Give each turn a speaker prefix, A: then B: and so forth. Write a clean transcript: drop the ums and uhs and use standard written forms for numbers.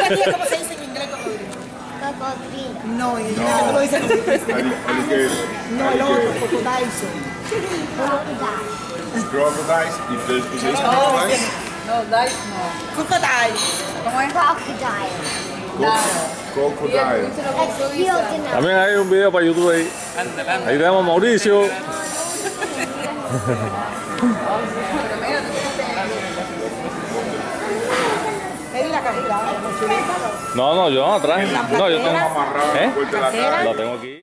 A: tía, ¿cómo se dice en inglés cocodrilo?
B: Cocodrilo.
A: No, en inglés no lo dicen. No, el otro, crocodile.
C: Crocodiles. ¿Y ustedes se dice crocodiles?
D: No, dice no.
A: Crocodile.
D: ¿Cómo es?
B: Crocodile.
C: Crocodile.
B: Explosive.
E: También hay un video para YouTube ahí. Ahí tenemos a Mauricio.
A: Pedí la captura,
E: No, yo no traje. No, yo tengo.
C: Amarrado en la puerta de la calle.
E: La tengo aquí.